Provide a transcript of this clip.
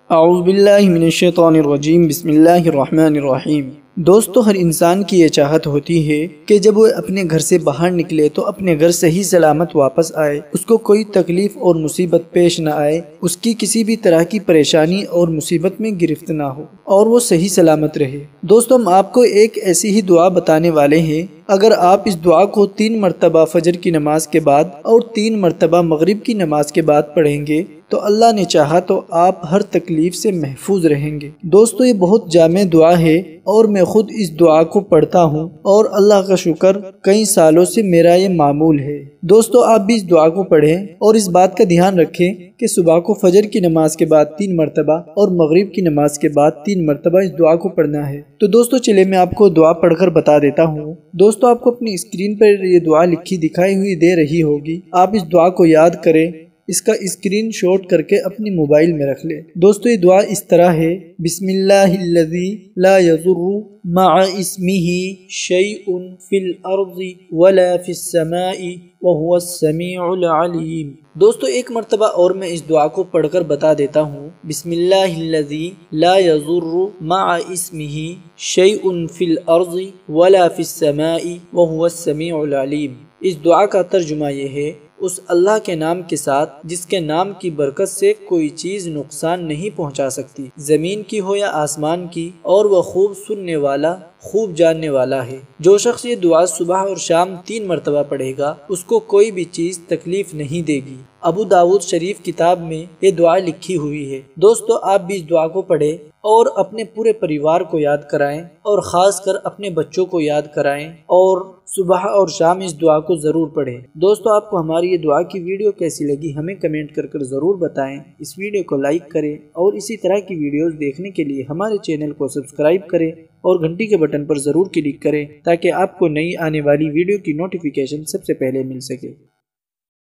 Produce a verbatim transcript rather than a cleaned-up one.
اعوذ باللہ من الشیطان الرجیم بسم اللہ الرحمن الرحیم۔ دوستو، ہر انسان کی یہ چاہت ہوتی ہے کہ جب وہ اپنے گھر سے باہر نکلے تو اپنے گھر صحیح سلامت واپس آئے، اس کو کوئی تکلیف اور مصیبت پیش نہ آئے، اس کی کسی بھی طرح کی پریشانی اور مصیبت میں گرفت نہ ہو اور وہ صحیح سلامت رہے۔ دوستو، ہم آپ کو ایک ایسی ہی دعا بتانے والے ہیں۔ اگر آپ اس دعا کو تین مرتبہ فجر کی نماز کے بعد اور تین مرتبہ مغرب کی نماز کے بعد پڑھیں گے تو اللہ نے چاہا تو آپ ہر تکلیف سے محفوظ رہیں گے۔ دوستو، یہ بہت جامع دعا ہے اور میں خود اس دعا کو پڑھتا ہوں اور اللہ کا شکر کئی سالوں سے میرا یہ معمول ہے۔ دوستو، آپ بھی اس دعا کو پڑھیں اور اس بات کا دھیان رکھیں کہ صبح کو فجر کی نماز کے بعد تین مرتبہ اور مغرب کی نماز کے بعد تین مرتبہ اس دعا کو پڑھنا ہے۔ تو دوستو چلے میں آپ کو دعا پڑھ کر بتا دیتا ہوں۔ دوستو، آپ کو اپنی اسکرین پر یہ دعا لکھی دکھائی ہوئی دے رہی ہوگی۔ آپ اس دعا کو یاد کریں، اس کا اسکرین شاٹ کر کے اپنی موبائل میں رکھ لیں۔ دوستو، یہ دعا اس طرح ہے: بسم اللہ الذی لا یضر مع اسمہ شیء فی الارض ولا فی السماء وہو السمیع العلیم۔ دوستو، ایک مرتبہ اور میں اس دعا کو پڑھ کر بتا دیتا ہوں۔ بسم اللہ الذی لا یضر مع اسمہ شیء فی الارض ولا فی السماء وہو السمیع العلیم۔ اس دعا کا ترجمہ یہ ہے: اس اللہ کے نام کے ساتھ جس کے نام کی برکت سے کوئی چیز نقصان نہیں پہنچا سکتی، زمین کی ہو یا آسمان کی، اور وہ خوب سننے والا، خوب جاننے والا ہے۔ جو شخص یہ دعا صبح اور شام تین مرتبہ پڑھے گا اس کو کوئی بھی چیز تکلیف نہیں دے گی۔ ابو داؤد شریف کتاب میں یہ دعا لکھی ہوئی ہے۔ دوستو، آپ بھی اس دعا کو پڑھیں اور اپنے پورے پریوار کو یاد کرائیں اور خاص کر اپنے بچوں کو یاد کرائیں اور صبح اور شام اس دعا کو ضرور پڑھیں۔ دوستو، آپ کو ہماری یہ دعا کی ویڈیو کیسی لگی ہمیں کمنٹ کر کر ضرور بتائیں۔ اس ویڈیو کو لائک کریں اور اسی طرح کی ویڈیوز دیکھنے کے لیے ہمارے چینل کو سبسکرائب کریں اور گھنٹی کے بٹن پر ضرور کلک کریں تاکہ آپ کو نئی آنے والی ویڈیو کی نوٹیفیکیشن سب سے پہلے مل سکے۔